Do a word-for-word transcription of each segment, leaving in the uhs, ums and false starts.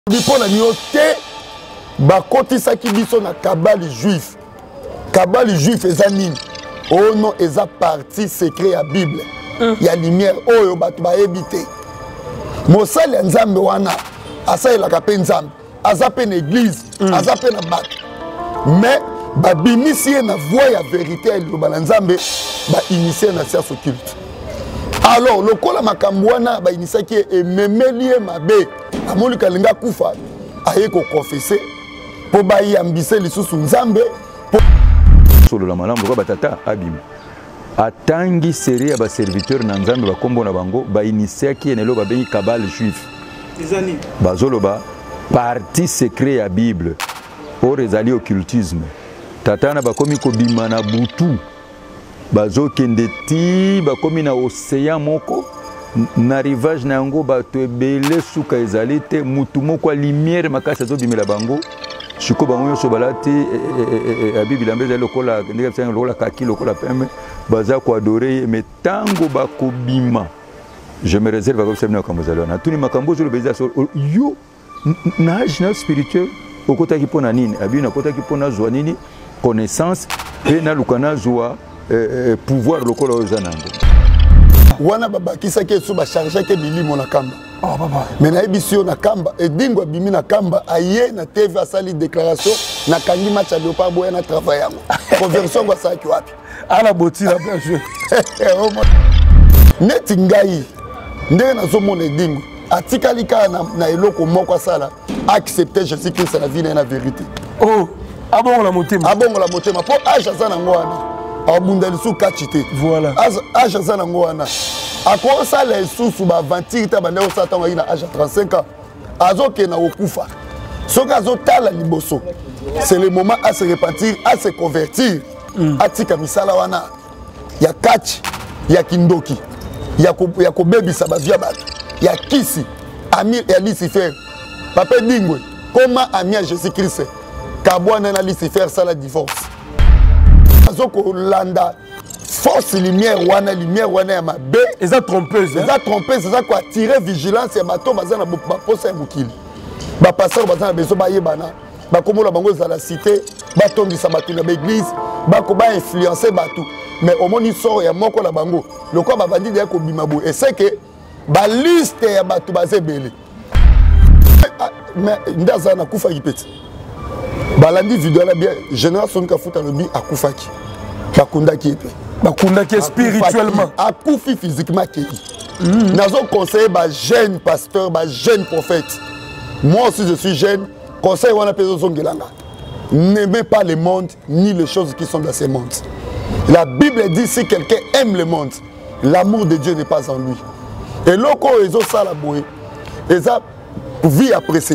Bipona nyote bakotisa ki biso na kabali juif. Kabali juif eza nini? Oh non, eza partie secret ya Bible. Mm. Ya lumière oyo batu ba ebité. Mosali ya Nzambe wana asalelaka pe Nzambe, aza pe na église, mm. aza pe na bato. Mais ba bimisi na voie ya vérité ya liloba na Nzambe ba initier na science occulte. Alors lokola makambo wana ba inisaki ememeli mabe amoni kalinga kufa aye ko confesser po ba yambise lisusu Nzambe solo la malamu ko batata abim atangi série ba serviteur na Nzambe ba kombo na bango ba initiaki enelo ba bengi kabale juif ezani bazoloba partie secret ya Bible pour ezali occultisme tatana ba komi ko bima na butu bazo kendeti ba komi na océan moko na rivage na yango bato ebele suka ezali te mutu moko lumière makasi zo bimela bango shiko bango yo so balati abibila mbeza lokola ndenge tsanga lokola kaki lokola peme baza ko adorer metango bakobima je me réserve comme ça na kamozalo na tuni makambo zo beza so yo na age spirituel okota ki pona nini abina kota ki pona zwa nini connaissance et na lukana zwa Eh, pouvoir lokola ozanango wana baba kisaki so ba charger ke bilimo na kamba oh baba mais na ebisio na kamba edingo bimi na kamba aye na T V asali déclaration na kangi match Léopard boya na travail yango conversion kwa saki wapi ala boti la bien joué neti ngai ndenge nazomona edingo atikali ka na, na eloko moko sala accepter Jésus Christ na vie na la vérité oh abongo la motema abongo la motema po aja sana ngwana abundeli su kachite voilà âge ça nango wana akora ça les sous ba vingt ta bande au satan ina âge trente-cinq ans azoke na okufa soka azotala liboso c'est le moment à se repentir à se convertir mm. atika misala wana ya kachi ya kindoki ya ko ya ko bebisa ba via bato ya kisi ami ya Lucifer papa dingwe comment ami à Jésus Christ kabwana na Lucifer ça la divorce azoko landa force lumière wana lumière wana ya mabe eza trompeuse eza trompeuse eza ko attirer vigilance ya bato bazana ba posa ya mukili ba pasteur bazana beso ba yebana ba komola bango za la cité ba tondisa bato na église ba ko ba influencer bato mais au moni sort ya moko la bango lokwa ba bandi de ko bimabo et c'est que ba liste ya bato bazebele mais ndaza na kufa kipeti balandi vidéo la bien génération kafuta lobi akufaki bakundaki epe bakundaki spirituellement akufi physiquement ki mm. nazo conseiller ba jeune pasteur ba jeune prophète moi aussi je suis jeune conseil wana peso zongelanga n'aimez pas le monde ni les choses qui sont dans ce monde. La Bible dit si quelqu'un aime le monde l'amour de Dieu n'est pas en lui et loko ezo sala boye eza vie appréciée.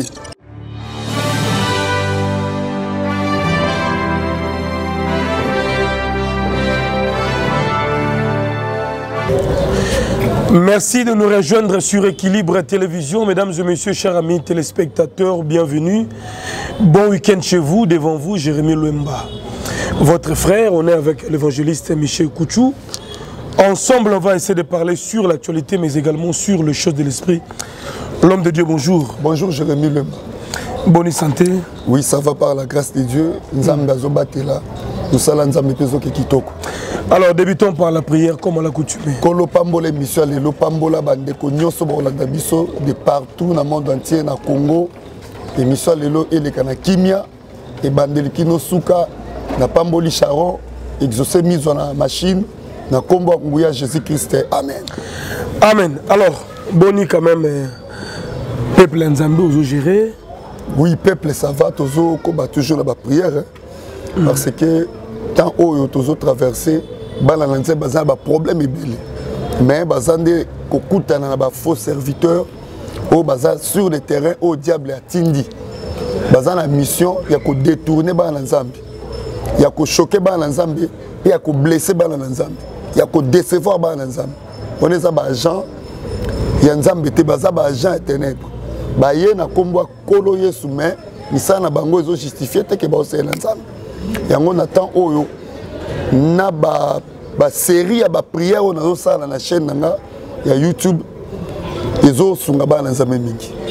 Merci de nous rejoindre sur Équilibre Télévision. Mesdames et messieurs, chers amis téléspectateurs, bienvenue. Bon week-end chez vous, devant vous, Jérémy Louemba. Votre frère, on est avec l'évangéliste Michel Kouchou. Ensemble, on va essayer de parler sur l'actualité, mais également sur les choses de l'esprit. L'homme de Dieu, bonjour. Bonjour, Jérémy Louemba. Bonne santé. Oui, ça va par la grâce de Dieu. Nzambe azobatela. Nous sommes Nzambe peso ke kitoko. Alors, débutons par la prière, comme on l'a coutumé. Kolo pambola émission, le pambola bande ko nyonso ba olanda biso de partout dans le monde entier, na Congo. Émission lelo eleka na kimia et bandeli kino suka na pamboli charon exaucé mise na machine na kombo nguya Jésus Christ. Amen. Amen. Alors, boni quand même peuple Nzambe ozo gérer. Oui, peuple ça va tozo ko ba toujours la prière hein, mm. parce que tant oyo tozo traverser bala nanze bazana ba problème ebele mais bazande kokutana na ba faux serviteurs au bazar sur le terrain au diable atindi bazana mission ya ko détourner bala nzambe ya ko choquer bala nzambe et ya ko blesser bala nzambe ya ko décevoir bala nzambe on est ba agent ya nzambe te baza ba agent ténèbres ba ye na kombo kolo Yesu mais misana bango ezo justifier te ke ba osela nzambe yango na temps oyo na ba ba série ya ba prière on a na chaîne nanga ya YouTube ezo sunga bana nzambe mingi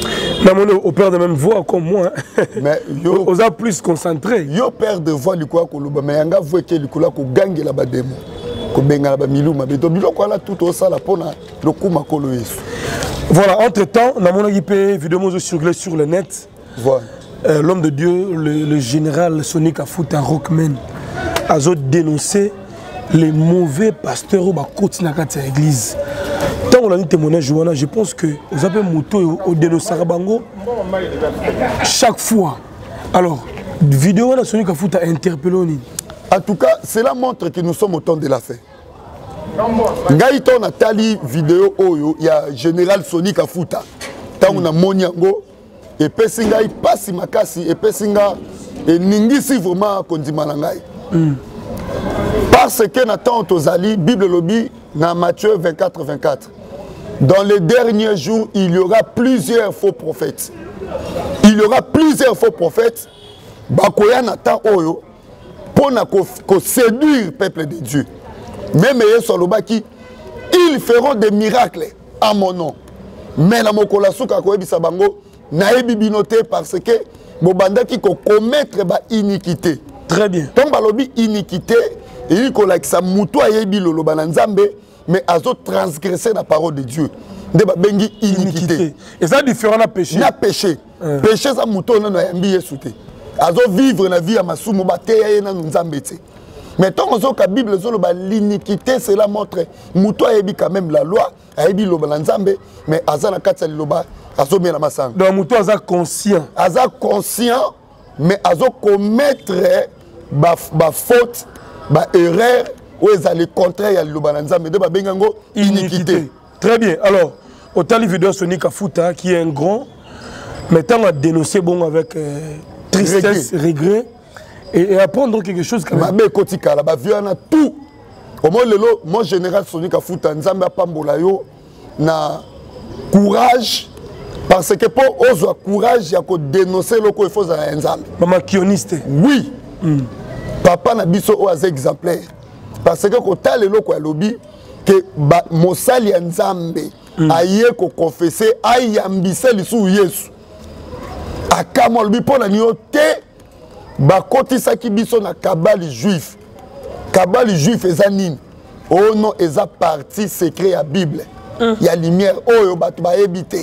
Au père de même voix comme moi. Mais yo, on a plus concentré. Yo père de voix du quoi koloba mais yanga voix que du kula ko gangi la bademo. Ko benga la ba miluma beto biloko ala tout au sala pona le kuma kolo yesu. Voilà, entre-temps, dans mon équipe vidéo circulé sur le net. Voilà. Euh, l'homme de Dieu, le, le général Sonic Afuta Rockman a dénoncé les mauvais pasteurs au côté de l'église. Tant on a dit témoignage, je pense que vous avez moto au dénoncé Bango chaque fois. Alors, vidéo de Sonic Afuta interpellé. En tout cas, cela montre que nous sommes au temps de la fête. Ngaïton a tali vidéo oyo, il y a général Sonic Afuta. Tant on a moniango et pesinga il passe makasi et pesinga et ningisi vraiment kondimanangai. Parce que Nathan Tozali, Bible lobby, dans Matthieu vingt-quatre vingt-quatre. Dans les derniers jours, il y aura plusieurs faux prophètes. Il y aura plusieurs faux prophètes. Bakoya Nathan Oyo, pour séduire le peuple de Dieu. Même Yesolobaki, ils feront des miracles à mon nom. Mais la mokola souka ko ebisa bango na ebibinoté parce que bobanda ki ko commettre ba iniquité. Très bien. Tant balobi iniquité, il ko la sa muto ayebi lolo bananzambe mais azo transgresser la parole de Dieu. De ba bengi iniquité. iniquité. Et ça différent na péché. Na péché. Euh. Péché ça muto na yambi yesute. Azo vivre la vie à masumo ba teya na nzambe te. Mais tant que la Bible l'iniquité, cela montre Mouto a quand même la loi, a ébi le balanzambe, mais Azana Katsali Loba, Azo bien la massang. Donc Mouto a conscient. Aza conscient, mais Azo commettre ba faute, ba erreur, ou ils allaient contraire à le balanzambe, de ba bengango iniquité. Très bien. Alors, au tali vidéo Sonic Afuta, qui est un grand, mais tant à dénoncer bon avec euh, tristesse, regret. regret Et, et apprendre quelque chose quand même. Mais côté kala ba viana tout. Au moins le mon général Sonic Afuta nzambe apambola yo na courage parce que pour ozo courage ya ko dénoncer loko il faut za nzambe. Mama kioniste. Oui. Mm. Papa na biso o az exemplaire. Parce que ko tale loko ya lobi que ba mosali ya nzambe mm. aye ko confesser ayambise lisu Yesu. Akamo lobi pona ni te bakoti saki biso na kabali juif kabali juif eza nini oh non eza partie secret ya Bible mm. ya lumière oyo bato bayebi te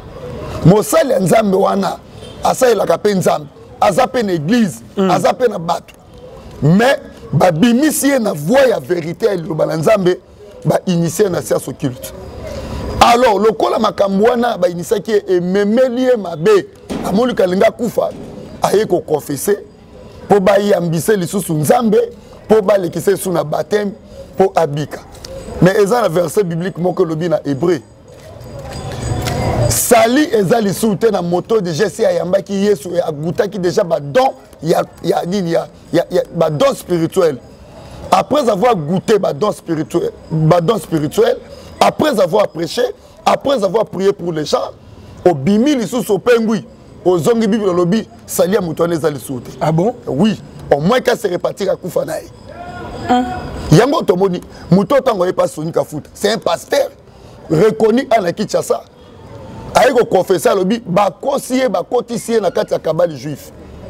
mosali ya nzambe wana asalelaka mpe nzambe aza mpe na église mm. aza mpe na bato mais babimisi ye na voie ya vérité ya liloba na nzambe bainitie na science occulte. Alors lokola makambo wana bainisiaki ye ememeli ye mabe amoni kalinga kufa aye ko confesser pour bayambise lisusu nzambe pour balekise sous na baptême pour abika. Mais eza na verset biblique moko lobi na hébreu sali eza lisusu te na moto de Jésus ayambaki Yesu et agutaki déjà ba don ya ya nini ya ya ba don spirituel. Après avoir goûté ba don spirituel ba don spirituel, après avoir prêché, après avoir prié pour les gens, au bimi lisusu au pengui aux zongi Bible lobby salia mutone za lisusu. Ah bon? Oui, au moins qu'à se répartir à Koufanaï. Yango tomoni muto tango pas Sonic Afuta. C'est un pasteur reconnu à la Kinshasa. Aïgo confessé à lobby ba conseiller ba cotissier na kati ya kabali juif.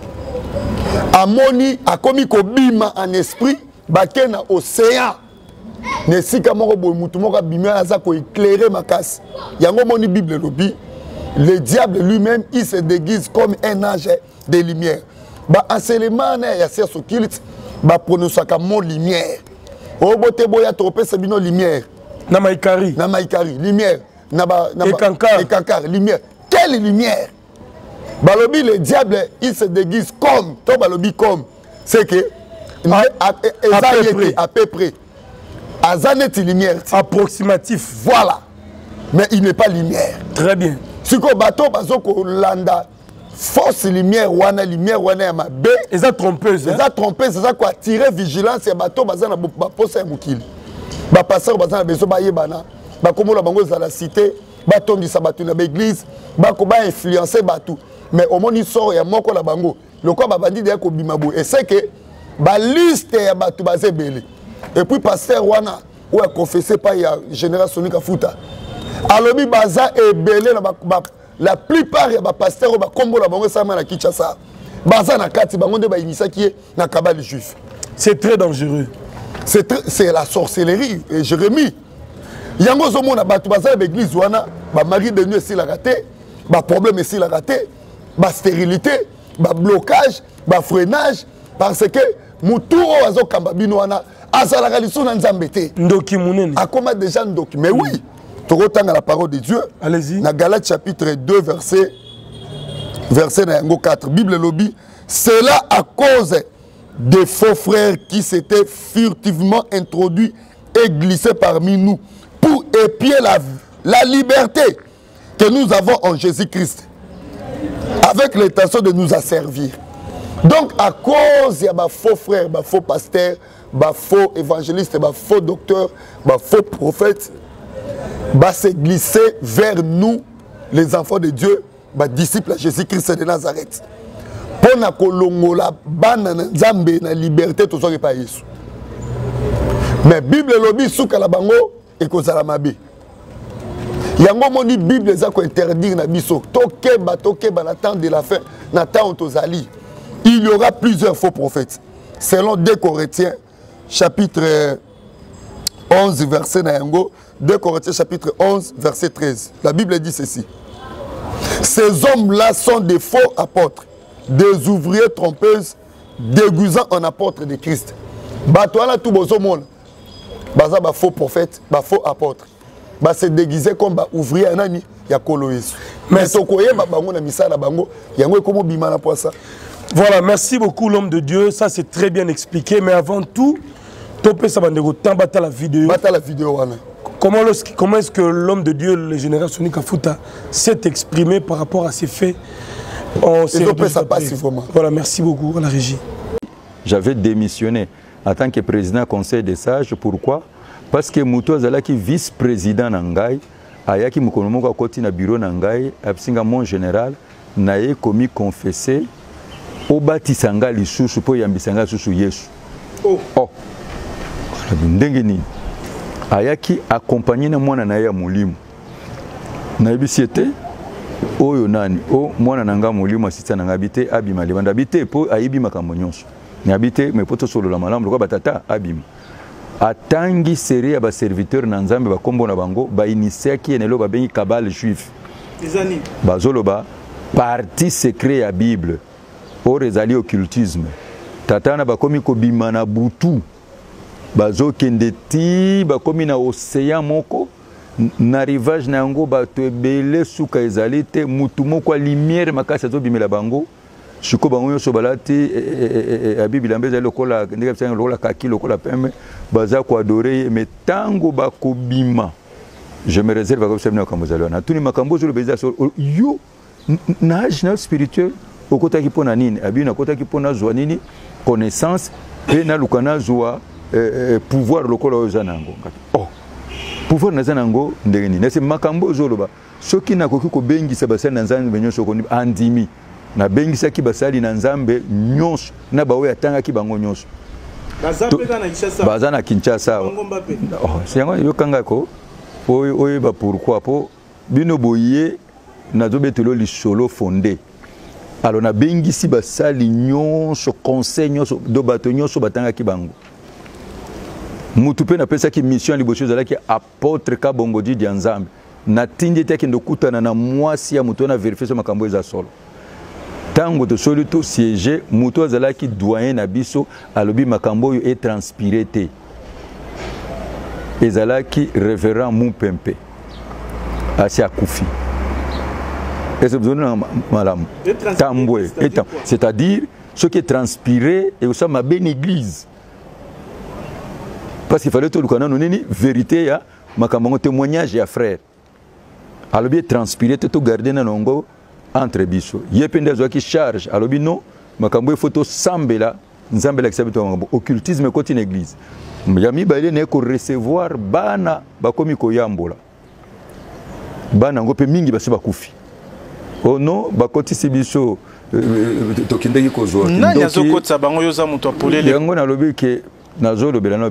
Amoni a commis ko bima en esprit ba kena océan. Ne sika moko boy mutu moko bima aza ko éclairer makasi. Yango moni Bible lobby. Le diable lui-même, il se déguise comme un ange de lumière. Bah, enseignement, il y a ce qu'il bah, prononce comme mon lumière. Au bote boya tropé, c'est bien lumière. Namaikari. Namaikari, lumière. Naba, naba, et kankar. Et kankar, lumière. Quelle lumière? Balobi, le diable, il se déguise comme. Toi, balobi, comme. C'est que. À, à, à, à, peu près. à peu près. Azanet lumière. Approximatif. Voilà. Mais il n'est pas lumière. Très bien. Si ko bateau bazoko landa force lumière wana lumière wana ya mabe eza trompeuse eza trompeuse eza ko attirer vigilance ya bateau bazana ba posa ya mukili ba passer bazana beso ba yebana ba komola bango za la cité ba tondisa bato na église ba ko ba influencer bato mais au moni sort ya moko la bango loko ba bandi de ko bimabo et c'est que ba liste ya bato bazebele et puis pasteur wana ou a confessé par ya général Sonic Afuta alobi baza ebele na ba la plupart ya bapasteur oyo bakombola bango esalama na Kinshasa baza na kati bango nde bayimisaki ye na kabale juif. C'est très dangereux. C'est la sorcellerie. Et Jérémie, yango zomona batu baza na église wana ba mari de nuit si la raté, ba problème si la raté, ba stérilité, ba blocage, ba freinage parce que muturo azo kamba bino wana azalaka liso na nzambe te. Ndoki munene. Akoma déjà ndoki. Mais oui, tokotanga la parole de Dieu. Allez-y. Na Galates chapitre deux verset verset na yango quatre. Bible lobby, cela à cause des faux frères qui s'étaient furtivement introduits et glissés parmi nous pour épier la, la liberté que nous avons en Jésus-Christ avec l'intention de nous asservir. Donc à cause il y a des faux frères, des faux pasteurs, des faux évangélistes, des faux docteurs, des faux prophètes, va se glisser vers nous les enfants de Dieu, des disciples de Jésus-Christ de Nazareth. Pour na kolongola bana nzambe na liberté to soki pa Yesu. Mais Bible lobi suka la bango e kozala mabe. Yango moni Bible za ko interdire na biso toke ba toke ba na temps de la fin na temps tozali. Il y aura plusieurs faux prophètes. Selon deux Corinthiens chapitre onze verset na yango, deux Corinthiens chapitre onze verset treize. La Bible dit ceci. Ces hommes-là sont des faux apôtres, des ouvriers trompeuses déguisant en apôtres de Christ. Batouala tout bozo monde. Baza ba faux prophète, ba faux apôtre. Ba se déguiser comme ba ouvrier nani ya kolo Yesu. Mais sokoye ba bango na misala bango yango komo bima na poisa. Voilà, merci beaucoup l'homme de Dieu, ça c'est très bien expliqué, mais avant tout, topé ça bandego tambata la vidéo. Bata la vidéo wana. Comment, comment est-ce que l'homme de Dieu, le général Soni Kafuta, s'est exprimé par rapport à ces faits? On ça passivement. Voilà, merci beaucoup à la régie. J'avais démissionné en tant que président du conseil des sages. Pourquoi? Parce que Moutou Azalaki vice-président Nangai, Ayaki Mukonomoko a côté na bureau Nangai, Absinga mon général, nae commis confessé, au bâtissanga l'issoussou pour yambisanga sous Yesu. Oh! Oh! Ndengeni. Ayaki accompagné na mwana na ya mulimu. Na ebisiete oyo nani o mwana nanga mulimu asita nanga bite abima libanda bite po ayibi makambo nyonso. Na bite me poto solo la malamu lokwa batata abima. Atangi série ya ba serviteur na nzambe ba kombo na bango ba initiaki enelo ba bengi kabale juif. Ezani bazoloba partie secret ya Bible. O rezali occultisme. Tatana ba komi ko bima na butu. Bazo kendeti bakomi na océan moko na rivage na yango bato ebele suka ezali te mutu moko lumière makasi azo bimela bango siko bango nyonso balati abibila mbeza lokola ndenge bisanga lokola kaki lokola pembe baza ko adorer mais tango bakobima je me réserve comme ça na kamozalo na tuni makambo zo beza yo na âge spirituel okota ki pona nini abina kota ki pona zwa nini connaissance et na lukana zwa Eh, pouvoir lokola ozanango. Oh, pouvoir nazanango ndengeni. Nese makambo zoloba. Soki na koki ko bengisa basali na nzambe nyonso ko andimi. Na bengisa ki basali na nzambe nyonso na bawe atanga ki bango nyonso. Bazapeka na Kinshasa. Bazana Kinshasa. Oh, c'est yango yo kanga ko. Oyo oyo ba pourquoi po bino boye na zobetelo li solo fondé. Alors na bengisi basali nyonso conseil nyonso do bato nyonso batanga ki bango. Mutupe na pesa ki mission liboso zala ki apôtre Kabongodi di Nzambe na tindi te ki ndokutana na mwasi ya mutu na vérifier so makambo eza solo tango to solo to siège mutu zala ki doyen na biso alobi makambo yo e transpiré te ezala ki révérend Mumpempe asi akufi est-ce que vous avez malam tambwe c'est-à-dire ce qui est transpiré et aussi ma bonne église. Parce qu'il fallait tout le canal nini vérité ya makambo témoignage ya frère. Alobi transpirer tout garder na nongo entre biso. Yepende zo ki charge alobi non makambo photo sambela nzambela kisabito makambo occultisme côté une église. Yami baile ne ko recevoir bana bakomi ko yambola. Bana ngope mingi basi bakufi. Oh non bakoti sibiso tokindeki ko zo. Nanya zo kotsa bango yoza muto apolele. Yango na lobi ke Voilà,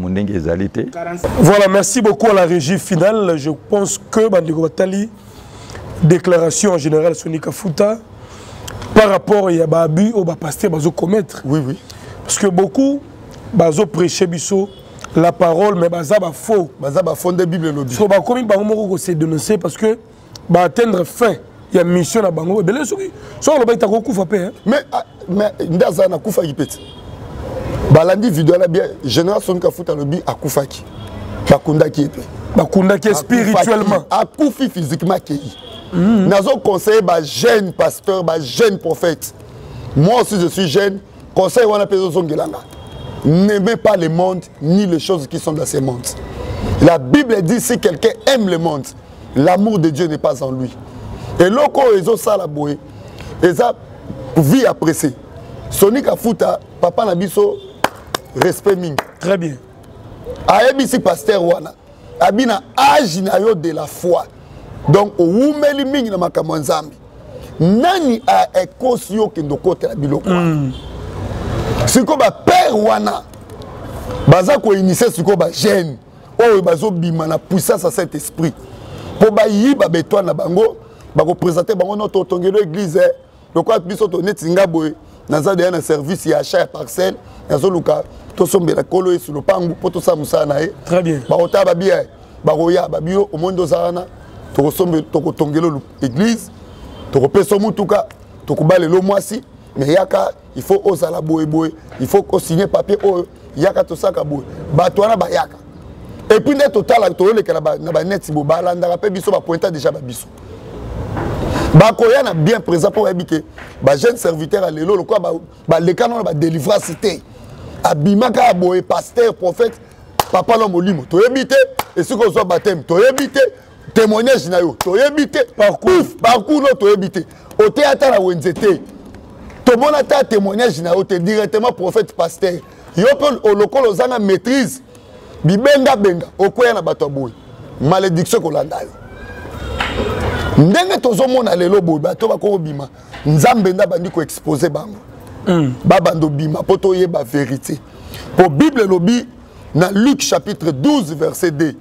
merci beaucoup à la régie finale. Je pense que Bandeko Batali déclaration en général Sonika Fouta par rapport à Yababu au pasteur bazo commettre. Oui, oui. Parce que beaucoup bazo prêcher biso la parole mais baza ba faux. Baza ba fondé Bible lobby. So ba komi ba moko se dénoncer parce que ba atteindre fin il y a mission na bango belé soki so lo ba ita ko kufa pe. Mais mais ndaza na kufa yipeti. Balandi vidéo la bien général Sonika Fouta lobby a kufa ki. Bakunda ki epé. Bakunda ki spirituellement. A kufi physiquement ki. Mm. Nazo conseiller ba jeune pasteur, ba jeune prophète. Moi aussi je suis jeune, conseil wana peso zongelanga. N'aimez pas le monde ni les choses qui sont dans ce monde. La Bible dit si quelqu'un aime le monde, l'amour de Dieu n'est pas en lui. Et loko ezo sala boye, eza vie appréciée. Sonika Fouta, papa na biso respect mingi. Très bien. Ayebi pasteur wana, abina âge na yo de la foi. Donc au umeli mingi na makambo nzambi. Nani a ekosi yo kendo kote la biloko. Mm. Siko ba père wana baza ko initier siko ba jeune oyo bazo bima na puissance à cet esprit po ba yiba beto na bango ba ko présenter bango notre tongelo église donc quoi biso to netinga boy naza de na service ya achat parcelle nazo luka to sombela kolo sur le pangu poto sa musana e très bien ba ota ba bien ba roya ba bio au monde zana to sombe to ko tongelo église to ko peso mutuka to ko balelo mwasi. Mais yaka, il faut oser la boue boue, il faut signer papier oh yaka to saka boue. Batouana ba yaka. Et puis net total acteur le kana na ba net bo balanda rappel biso ba pointa déjà ba biso. Ba koya na bien présent pour habiter. Ba jeune serviteur à lelo le quoi ba ba le canon ba délivrance cité. Abimaka boue pasteur prophète papa lo molimo. To habiter et ce qu'on soit baptême, to habiter témoignage na yo, to habiter parcours parcours no to habiter. Au théâtre la wenzete. Tout le monde a un témoignage directement prophète pasteur. Il y a un local aux gens maîtrise. Bibenga benga. Au quoi na batoboui. Malédiction qu'on l'a d'ailleurs. Ndenge tozo mona lelo boy bato bako bima. Nzambe nda bandi ko exposer bango. Ba bando bima poto yeba vérité. Pour Bible lobby dans Luc chapitre douze verset deux.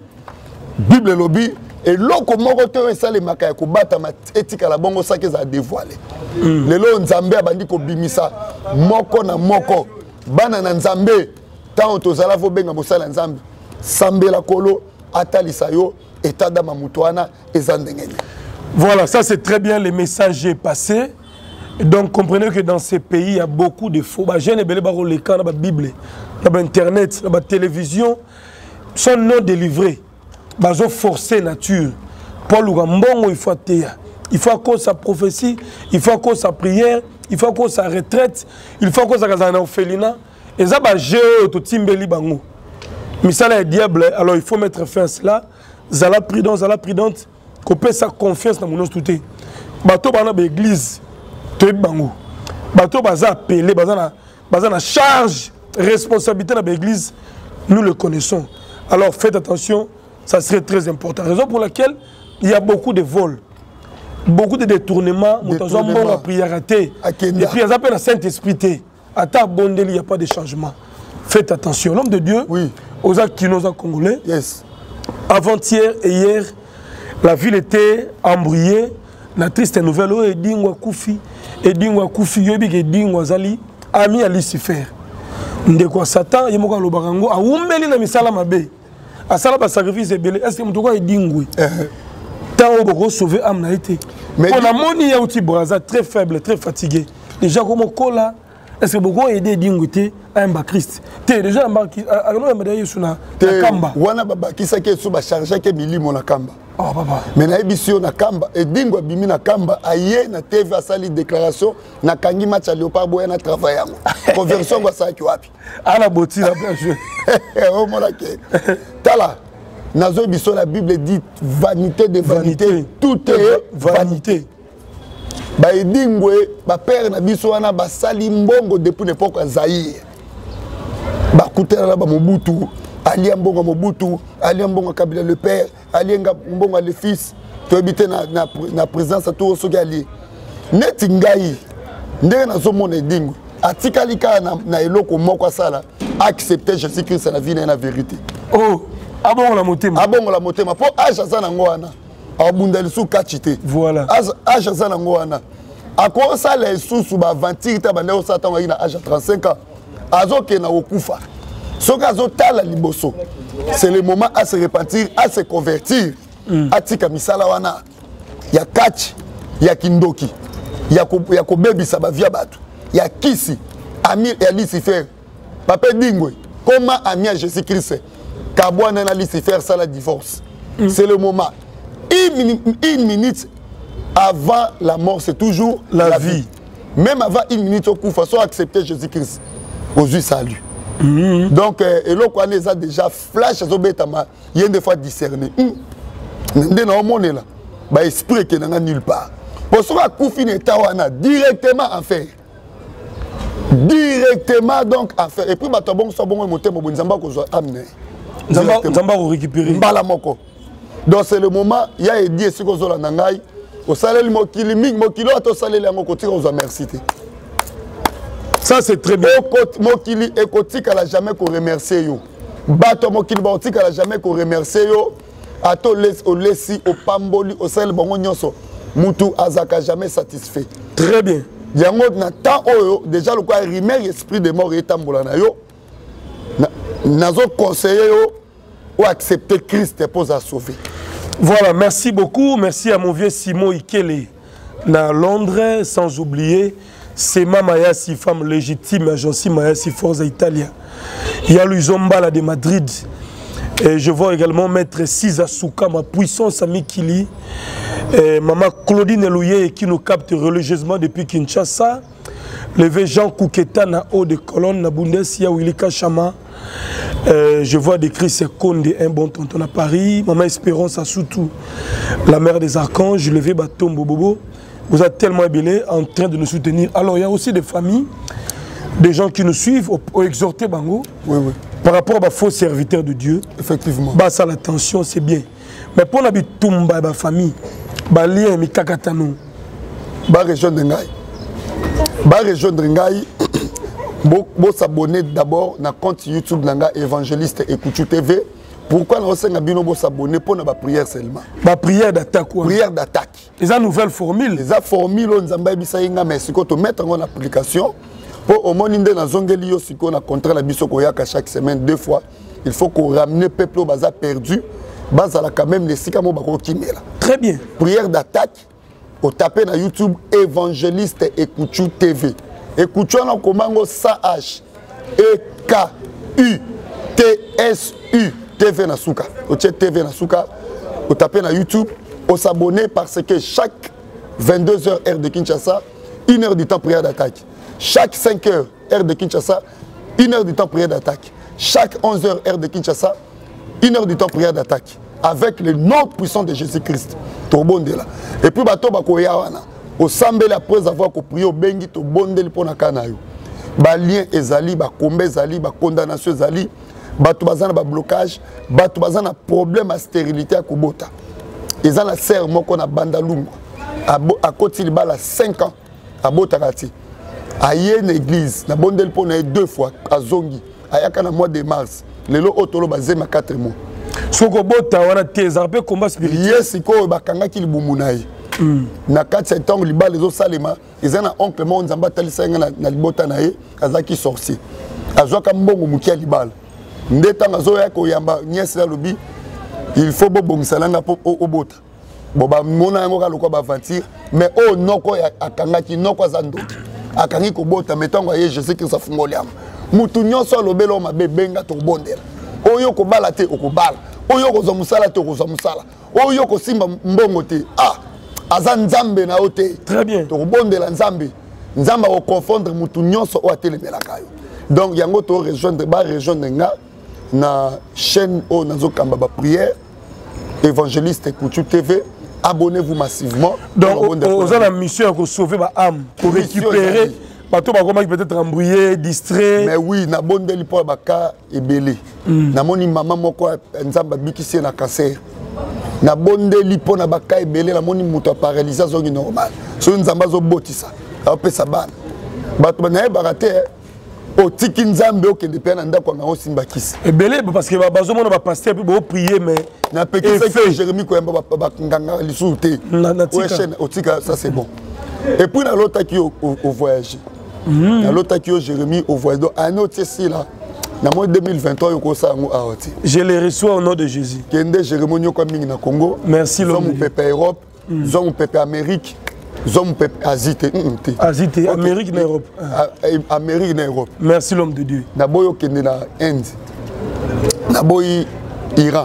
Bible lobby et loko moko te esa le makaya ko bata ma éthique la bongo ça qu'ils a dévoilé. Mm. Lelo nzambe abandi ko bimisa moko na moko bana na nzambe tant tozala vo benga mosala nzambe sambela kolo atalisa yo etada mamutwana ezandengene. Voilà, ça c'est très bien, le message est passé. Donc comprenez que dans ces pays il y a beaucoup de faux. Bah jeune belé baro le camp na Bible, na internet, na télévision sont non délivrés. Bazo forcer nature. Paul Mbongo il faut théa. Il faut qu'on sa prophétie, il faut qu'on sa prière, il faut qu'on sa retraite, il faut qu'on sa kazana orphelinat. Et ça ba géo to timbeli bango. Misala est diable, alors il faut mettre fin à cela. Zala prudence, zala prudente, qu'on peut sa confiance dans mon touté. Bato bana ba église, to bango. Bato baza appelé, baza na baza na charge, responsabilité dans l'église, nous le connaissons. Alors faites attention. Ça serait très important. Raison pour laquelle il y a beaucoup de vols, beaucoup de détournements, détournements. À prière raté. Et puis il y a un Saint-Esprit. À ta bonne il n'y a pas de changement. Faites attention. L'homme de Dieu, oui. Aux actes qui nous ont congolais, yes. Avant-hier et hier, la ville était embrouillée. La triste nouvelle, oh, Edingwa Koufi, Edingwa Koufi, Yobi, Edingwa Zali, ami à Lucifer. Ndekwa Satan, Yemoka Lobarango, a Umbeli na misala mabe. À ça, le sacrifice est belé. Est-ce que vous avez dit tant on sauver âme n'a été. Mais on a moni ya outil braza très faible, très fatigué. Déjà comme cola, est-ce que beaucoup aider dingouté à un bas Christ. T'es déjà un bas qui a non mais sur na kamba. Wana baba qui sait que sous ba charger que mili mon kamba. Oh papa. Mais na émission na kamba et dingwa bimi na kamba aye na T V sali déclaration na kangi match à Léopard boya na travail yango. Conversion kwa ça qui wapi. À la botti la bien joué. Oh mon laqué. Tala. Nazo biso la Bible dit vanité de vanité, vanité. Tout est vanité. Ba edingwe ba père na biso wana ba sali mbongo depuis l'époque à Zaïre. Ba kutela ba Mobutu, ali mbongo Mobutu, ali mbongo Kabila le père, ali mbongo le fils, to habiter na na, na présence à tout sogali. Neti ngai ndenge nazo mona edingwe atikali ka na, na eloko moko sala accepter Jésus-Christ na vie na la vérité. Oh, abongo la motema. Abongo la motema po aja za nango wana. abunda lisu kachite voilà âge aza nango wana akosala lisusu baaventure te bande osala ntango ayi na âge ya trente-cinq ans azokenda kokufa soki azotala liboso c'est le moment à se repentir à se convertir atika misala wana ya kachi ya kindoki ya kobebisa bavia bato ya kisi ami ya Lucifer papa dingwe comment ami à Jésus Christ kabwana na Lucifer ça la divorce mm. c'est le moment une minute, une minute avant la mort c'est toujours la, la vie. vie même avant une minute au coup faut accepter Jésus Christ aux yeux salut mm. donc et là quoi les a déjà flash zo betama il y a des fois discerner ndé na omone là ba esprit qui n'a nulle part pour ça koufi n'état wana directement en faire directement donc en faire et puis bato bon so bon monter mo nzamba ko zo amener nzamba nzamba ko récupérer mbala moko donc c'est le moment il y a dit ce ko zo la nangai au salel mokili mig mokilo to salel yango ko tira aux merci ça c'est très bien mokili et ko tika la jamais ko remercier yo bato mokili ba tika la jamais ko remercier yo ato les au lesi au pamboli au salel bongo nyonso mutu azaka jamais satisfait très bien yango na temps oyo déjà le quoi rimer esprit de mort etambola na yo nazo conseiller yo ou accepter Christ pour à sauver. Voilà, merci beaucoup, merci à mon vieux Simon Ikele na Londres, sans oublier Sema Mayasi, femme légitime, agence Mayasi Forza Italia. Il y a Luzombala de Madrid. Et je vois également Maître Siza Souka, ma puissance amie Kili. Et Maman Claudine Elouye qui nous capte religieusement depuis Kinshasa. Le vieux Jean Kouketa na haut de colonne, na Bundesia Wilika Chama. Euh, je vois des Chris Konde, un bon tonton à Paris. Maman Espérance à Soutou, la mère des archanges. Le vieux Batombo Bobo. Vous êtes tellement ébélés en train de nous soutenir. Alors il y a aussi des familles, des gens qui nous suivent, au, au exhorté Bango. Oui, oui. Par rapport à faux serviteurs de Dieu, effectivement. Bah ça l'attention c'est bien. Mais pour la Tumba, la famille, bah lien mi kakatano. Bah région de Ngai. Bah région de Ngai. Bon s'abonner d'abord na compte YouTube Nanga évangéliste Ekuchu T V. Pourquoi nous sommes abonnés pour s'abonner pour la prière seulement? La prière d'attaque quoi? Prière d'attaque. Les nouvelle formule. Les formules on zamba bisa inga mais si tu mettre en application. Pour au moins inde na zongeli yo siko na contrat la biso koyaka chaque semaine deux fois il faut qu'on ramène peuple au baza perdu baza la quand même les sika mo bako kimela très bien prière d'attaque au taper na YouTube évangéliste Ekuchu T V Ekuchu na komango S H E K U T S U T V na suka au T V na suka au taper na YouTube au s'abonner parce que chaque vingt-deux heures heure de Kinshasa une heure du temps prière d'attaque. Chaque cinq heures, heure de Kinshasa, une heure du temps prière d'attaque. Chaque onze heures, heure de Kinshasa, une heure du temps prière d'attaque. Avec le nom puissant de Jésus-Christ. Et puis, au Sambel, après avoir prié au Bengi, au Bondel pour la Kanayo. Ba lien ezali, ba combat ezali, ba condamnation ezali, ba tubazana ba blocage, ba tubazana problème à stérilité à Kubota. Ils ont la serre moko na Bandalungu. À côté de la cinq ans, à Botakati. Aïe une église, na bondel pour deux fois à Zongi, ayaka na mois de mars, le lo otolo bazema quatre mois. Soko bota wana tes un peu combat spirituel. Yes, ko bakanga ki libumunayi. Na quatre septembre liba les autres salema, ils ont un oncle mon nzamba talisa na na libota na ye, azaki sorcier. Azwaka mbongo mukia libala. Ndeta ngazo ya ko yamba nyesi la lobi, il faut bo bongisalanga po obota. Bo ba mona yango ka lokwa ba aventure, mais oh noko ya akanga ki noko zandoki. Akangi kobota metango ye Jésus Christ afungoliam mutu nyonso lobelo mabe benga to bondela oyo ko bala te okobala oyo ko zo musala te ko zo musala oyo ko simba mbongo te ah aza nzambe na ote très bien to bondela nzambe nzamba ko confondre mutu nyonso o atelemela kayo donc yango to rejoindre ba rejoindre nga na chaîne o nazo kamba ba prière évangéliste Ekuchu T V. Abonnez-vous massivement. Donc, vous avez la mission de sauver ma âme, pour récupérer. Bateau qui peut-être embrouillé, distrait. Mais oui, na bonne deli pour baka et belé. Na moni maman moko nzamba bikisi na cancer. Na bonne deli pour na baka et belé, na moni muto paralysé zongi normal. So nzamba zo botisa. Après ça ban. Bato na baraté otiki nzambe okende pe na ndako nga osimbakisi ebele parce que bazomona ba pasteur pe bo prier mais na petit fait Jérémie Koyamba ba nganga lisu te otika ça c'est bon et puis na l'autre qui au voyage na l'autre qui au Jérémie au voyage donc un autre ici là na mois deux mille vingt-trois yoko sa ngo aoti je les reçois au nom de Jésus kende Jérémie nyoko mingi na Congo merci l'homme mon peuple Europe zom peuple Amérique zom peuple Asie te Asie te Amérique na Europe Amérique na Europe merci l'homme de Dieu na boyo kende na Inde na boyi Iran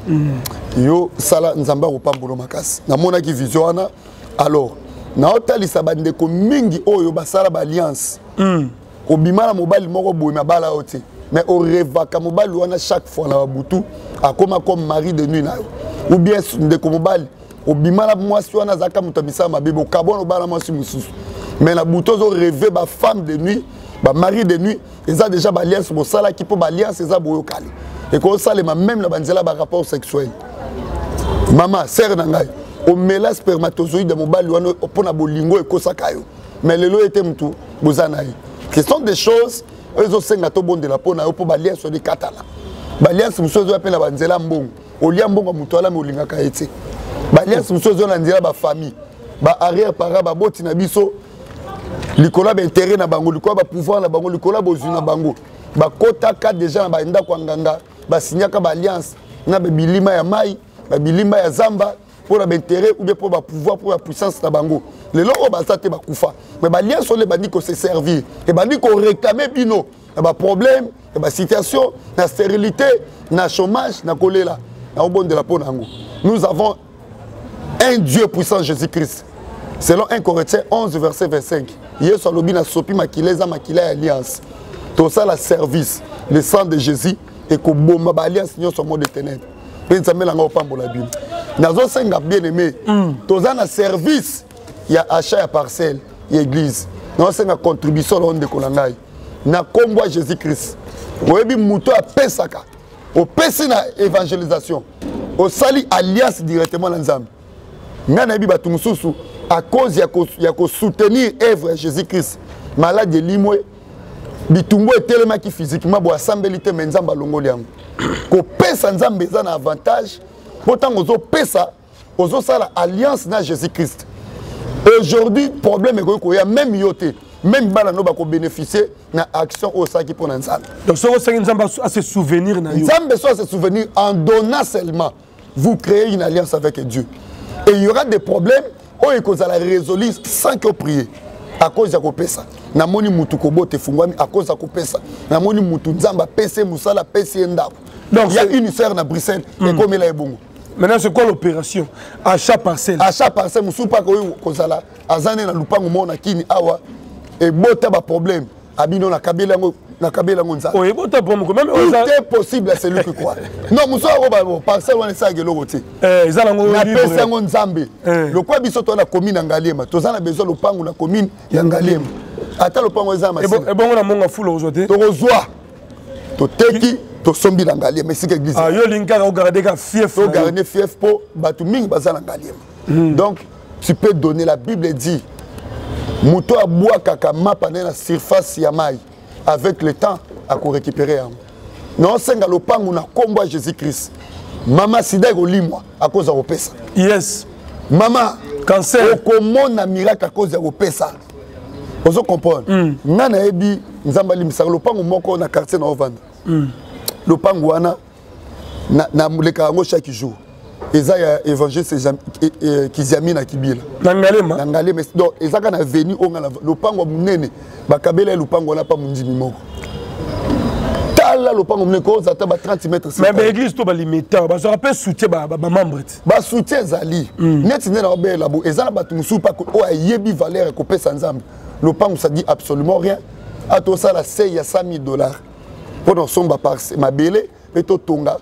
yo sala nzamba ko pambolo makasi na mona ki vision wana alors na otalisa bandeko mingi oyo basala ba alliance ko bimala mobali moko boyi mabala oti mais au revaka mobali wana chaque fois na babutu akoma comme mari de nuit na yo ou bien ndeko mobali au bimala mwasi wana zaka mutabisa mabebo kabona bala mwasi mususu mais na buto zo rêver ba femme de nuit ba mari de nuit eza déjà ba alliance bo sala ki po ba alliance eza boyo kali et ko sala même na banzela ba rapport sexuel mama sœur na ngai o mela spermatozoïde mobali wana opona bolingo ekosaka yo mais lelo était mtu bozana yi ce sont des choses ezo senga to bonde la pona yo po ba alliance de katala ba alliance musozo apela banzela mbongo olia mbongo muto ala molingaka ete ba alliance musozo na nzela ba famille ba arrière para ba boti na biso likola ba intérêt na bango likola ba pouvoir na bango likola bozu na bango ba kotaka déjà na ba ndako nganga ba signaka ba alliance na ba bilima ya mai ba bilima ya zamba pour ba intérêt ou bien pour ba pouvoir pour la puissance na bango lelo o ba sate ba kufa mais ba alliance on les bandi ko se servir et bandi ko réclamer bino ba problème ba situation na stérilité na chômage na kolela na au bon de la ponango nous avons un Dieu puissant Jésus-Christ selon un Corinthiens onze verset vingt-cinq Yesu alobi na sopi makileza makila alliance tout ça la service le sang de Jésus et ko bomba ba alliance nyo somo de ténèbres pensa melanga opambola bino nazo senga bien aimé tout ça na service ya achat ya parcelle ya église nazo senga contribution on de kolangai na kombo Jésus-Christ oyebi muto a pesaka o pesi na évangélisation o sali alliance directement na nzambe ngana bi batu mususu à cause ya ko ya ko soutenir œuvre Jésus-Christ malade limwe bitumbo etelema ki physiquement bo assemblité menzamba longoli yango ko pesa nzambe za na avantage pourtant ozo pesa ozo sala alliance na Jésus-Christ aujourd'hui problème est ko ya même yoté même bala no ba ko bénéficier na action au saki pour nzambe donc so saki nzambe à se souvenir na yo nzambe so à se souvenir en donnant seulement vous créez une alliance avec Dieu et il y aura des problèmes où il cause la résoudre sans que prier à cause de kopesa na moni mutu kobote fungwami à cause de kopesa na moni mutu nzamba pese musala pese ndako donc il y a une sœur na Bruxelles et comme elle est bongo maintenant c'est quoi l'opération achat parcelle achat parcelle musu pa ko kozala azane na lupango mona kini awa et bota ba problème abino na kabela ngo na kabela ngo nzala oh bota problème même c'est possible à celui qui croit non musu ko ba parcelle wana sa gelo gote eh ezala ngo na pesa ngo nzambe le kwa biso to na commune ngaliema tozana besoin lupango na commune ya ngaliema ata lupango ezama et bon on a monga fulo aujourd'hui to rozwa to teki to sombi na ngaliema sika église ah yo linka ko garder ka fief to garder fief po batu mingi bazana ngaliema donc tu peux donner la Bible dit muto aboua kaka mapa na surface ya mai avec le temps à ko récupérer non senga lopango na kombo Jésus-Christ mama sida ko limwa à cause de pesa yes mama cancer comment na miracle à cause de pesa vous comprendre ngana ebi nzamba limisa lopango moko na quartier na ovanda lopango wana na na muleka ngo chaque jour eza ya évangile c'est kizami na kibila nangalema nangalema donc eza kana venu onga lopango munene bakabela lopango na pa mundimi moko tala lopango munene ko za ta ba trente mètres mais ba église to ba limiter ba so rappelle soutien ba ba membre ba soutien zali net ne na obela bo eza na batu musu pa ko ayebi valeur ko pesa nzambe lopango ça dit absolument rien à to ça la c'est ya cent mille dollars pour nos somba par ma belé et to tonga.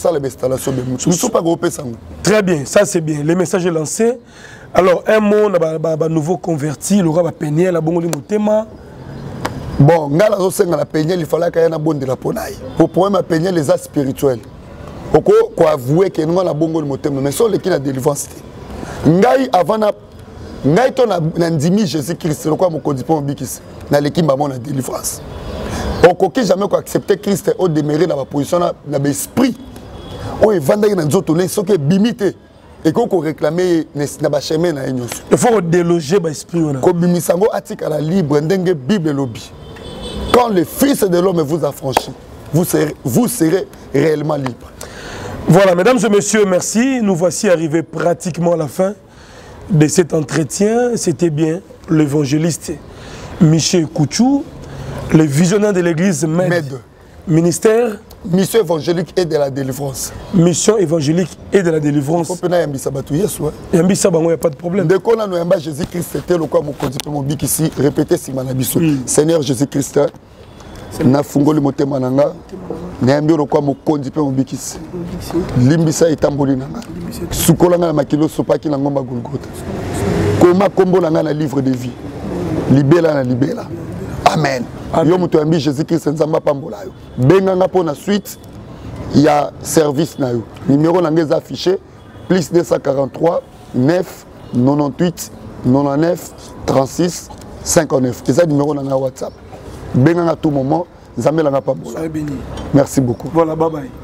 Très bien, ça c'est bien. Le message est lancé. Alors, un mot, un nouveau converti, il aura peigné la bonne motema. Bon, la peigné, il fallait qu'il y ait un bon de la ponaille. Pour pouvoir peigner les actes spirituels. Pour avouer que nous avons la bonne motema, mais sur les qui la délivrance. Ngai avant na ngai to na ndimi Jésus-Christ, le quoi mon codipon bikis na l'équipe maman la délivrance. okoki jamais ko accepter Christ au demeurer dans la position na l'esprit o evandaki na nzoto ne soki bimite et qu'on réclamer na ba chemin na nyos il faut déloger ba esprit ona ko bimisango atika la libre ndenge Bible lobby quand le fils de l'homme vous affranchit vous serez vous serez réellement libre. Voilà, mesdames et messieurs, merci. Nous voici arrivés pratiquement à la fin de cet entretien. C'était bien l'évangéliste Michel Kouchou, le visionnaire de l'église M E D, M E D. Ministère Mission évangélique et de la délivrance. Mission évangélique et de la délivrance. Il n'y a pas de problème. Dès qu'on a Jésus-Christ, c'était le quoi mon conduit ici, répétez si manabiso. Seigneur Jésus-Christ, na fungoli motema nanga, na yambi le quoi mon conduit mon bikisi. Limbisa etamboli nanga. Sukolanga na makilo sopaki na ngomba Golgotha. Koma kombo nanga na livre de vie. Libela na libela. Amen. Yo muto yambi Jésus-Christ nzamba pambola yo. Benganga pour la suite, il y a service na yo. Numéro nangez affiché plus deux cent quarante-trois neuf quatre-vingt-dix-huit quatre-vingt-dix-neuf trente-six cinquante-neuf. C'est ça numéro nanga WhatsApp. Benganga tout moment, nzambe langa pambola. Soyez béni. Merci beaucoup. Voilà, bye bye.